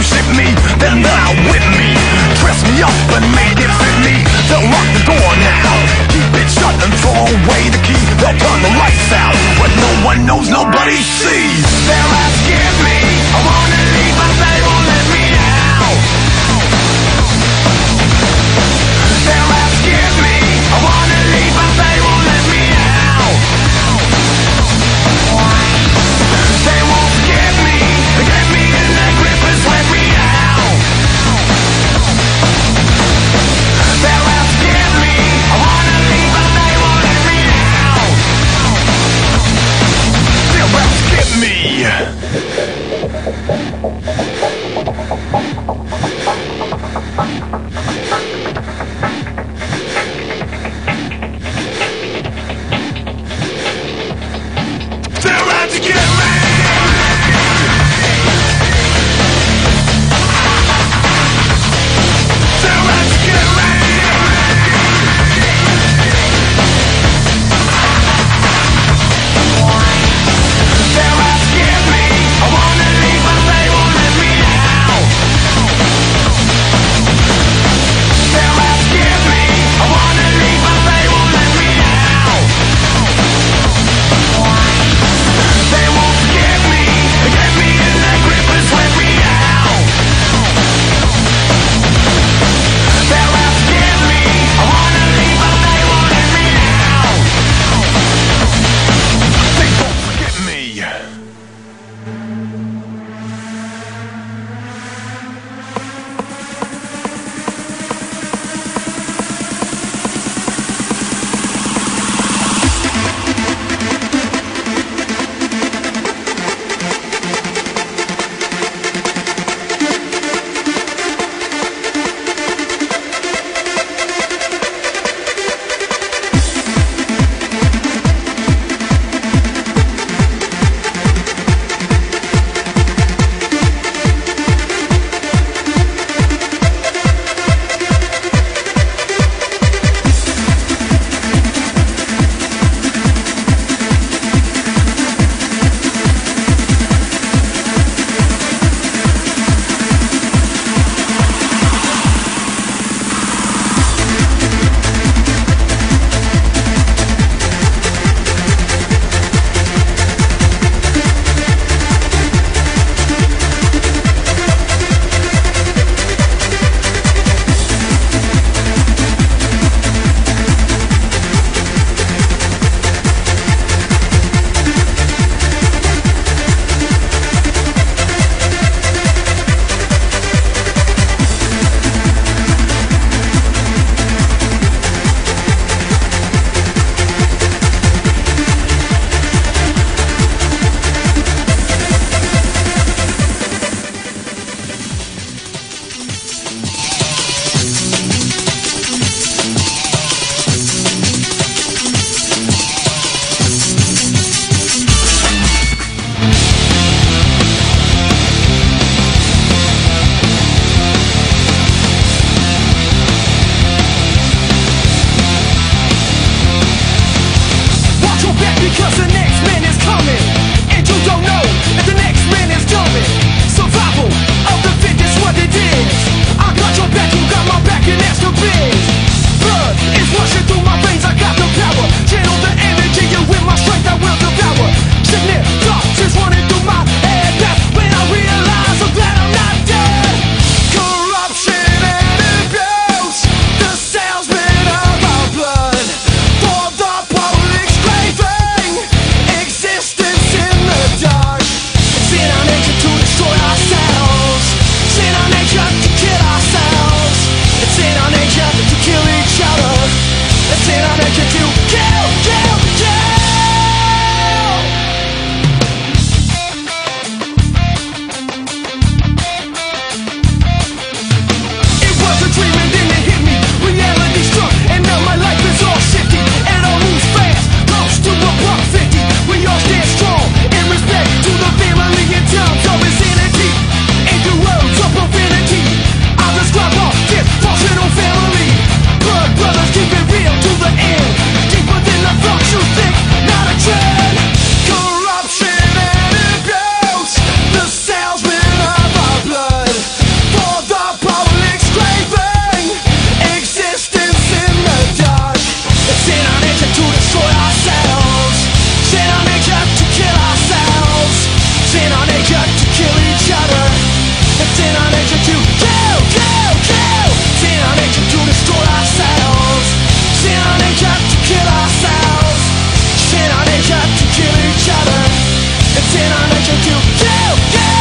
won't ship me, then they'll outwit me. Dress me up and make it fit me. They'll lock the door now, keep it shut and throw away the key. They'll turn the lights out, but no one knows, nobody sees. They're asking me, I wanna leave, but they won't let me out. They're asking me, I wanna leave, but they won't let me out. They won't get me in their grip and sweat me out. They're asking me, I wanna leave, but they won't let me out. They're asking me. Sin our nature to kill, kill, kill. Sin our nature to destroy ourselves. Sin our nature to kill ourselves. Sin our nature to kill each other. It's in our nature to kill, kill.